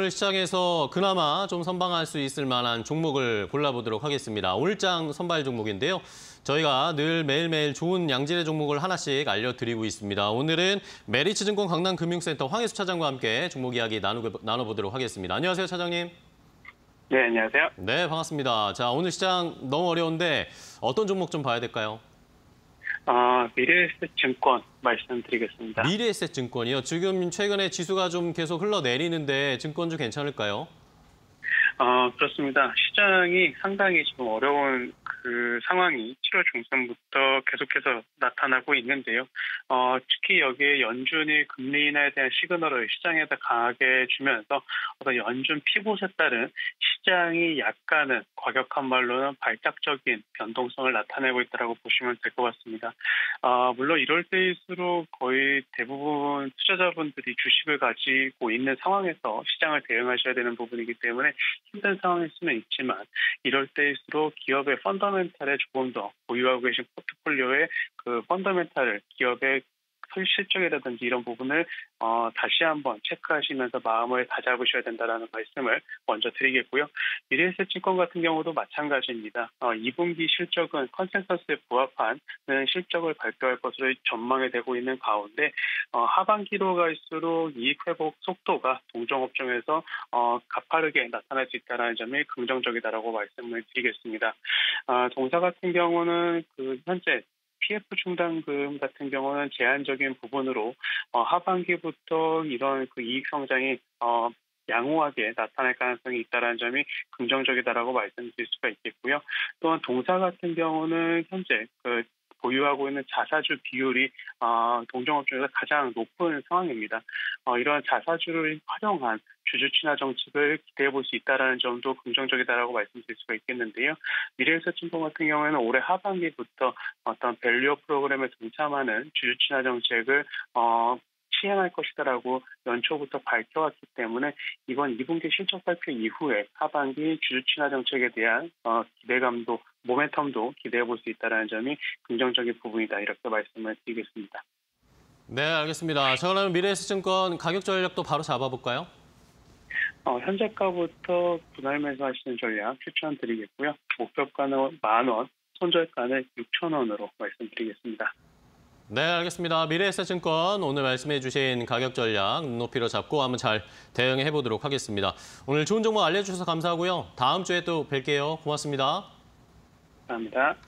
오늘 시장에서 그나마 좀 선방할 수 있을 만한 종목을 골라보도록 하겠습니다. 오늘장 선발 종목인데요. 저희가 늘 매일매일 좋은 양질의 종목을 하나씩 알려드리고 있습니다. 오늘은 메리츠증권 강남금융센터 황혜수 차장과 함께 종목 이야기 나눠보도록 하겠습니다. 안녕하세요, 차장님. 네, 안녕하세요. 네, 반갑습니다. 자, 오늘 시장 너무 어려운데 어떤 종목 좀 봐야 될까요? 미래에셋증권 말씀드리겠습니다. 미래에셋증권이요. 지금 최근에 지수가 좀 계속 흘러내리는데 증권주 괜찮을까요? 그렇습니다. 시장이 상당히 지금 어려운 그 상황이 7월 중순부터 계속해서 나타나고 있는데요. 특히 여기에 연준이 금리 인하에 대한 시그널을 시장에다 강하게 주면서 어떤 연준 피봇에 따른 시장이 약간은 과격한 말로는 발작적인 변동성을 나타내고 있다고 보시면 될 것 같습니다. 물론 이럴 때일수록 거의 대부분 투자자분들이 주식을 가지고 있는 상황에서 시장을 대응하셔야 되는 부분이기 때문에 힘든 상황일 수는 있지만 이럴 때일수록 기업의 펀더멘탈에 조금 더 보유하고 계신 포트폴리오의 그 펀더멘탈을 기업의 실적이라든지 이런 부분을 다시 한번 체크하시면서 마음을 다잡으셔야 된다는 말씀을 먼저 드리겠고요. 미래에셋증권 같은 경우도 마찬가지입니다. 2분기 실적은 컨센서스에 부합하는 실적을 발표할 것으로 전망이 되고 있는 가운데 하반기로 갈수록 이익 회복 속도가 동종업종에서 가파르게 나타날 수 있다는 점이 긍정적이다라고 말씀을 드리겠습니다. 동사 같은 경우는 현재 PF 충당금 같은 경우는 제한적인 부분으로 하반기부터 이런 이익 성장이 양호하게 나타날 가능성이 있다는 점이 긍정적이다라고 말씀드릴 수가 있겠고요. 또한 동사 같은 경우는 현재 보유하고 있는 자사주 비율이 동종업종에서 가장 높은 상황입니다. 이러한 자사주를 활용한 주주 친화 정책을 기대해 볼 수 있다는 점도 긍정적이다라고 말씀드릴 수가 있겠는데요. 미래에셋증권 같은 경우에는 올해 하반기부터 어떤 밸류업 프로그램에 동참하는 주주 친화 정책을 시행할 것이다라고 연초부터 밝혀왔기 때문에 이번 2분기 실적 발표 이후에 하반기 주주 친화 정책에 대한 기대감도 모멘텀도 기대해 볼 수 있다는 점이 긍정적인 부분이다 이렇게 말씀을 드리겠습니다. 네, 알겠습니다. 자, 그러면 미래에셋증권 가격 전략도 바로 잡아볼까요? 현재가부터 분할 매수하시는 전략 추천드리겠고요. 목표가는 10,000원, 손절가는 6,000원으로 말씀드리겠습니다. 네, 알겠습니다. 미래에셋증권 오늘 말씀해 주신 가격 전략 눈높이로 잡고 한번 잘 대응해 보도록 하겠습니다. 오늘 좋은 정보 알려주셔서 감사하고요. 다음 주에 또 뵐게요. 고맙습니다. 감사합니다.